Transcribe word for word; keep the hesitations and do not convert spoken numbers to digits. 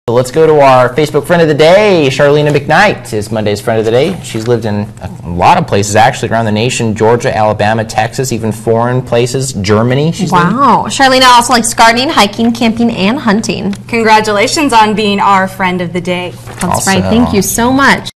So let's go to our Facebook friend of the day. Charlena McKnight is Monday's friend of the day. She's lived in a lot of places actually around the nation: Georgia, Alabama, Texas, even foreign places, Germany. She's wow. Lived. Charlena also likes gardening, hiking, camping, and hunting. Congratulations on being our friend of the day. That's awesome. Right. Thank you so much.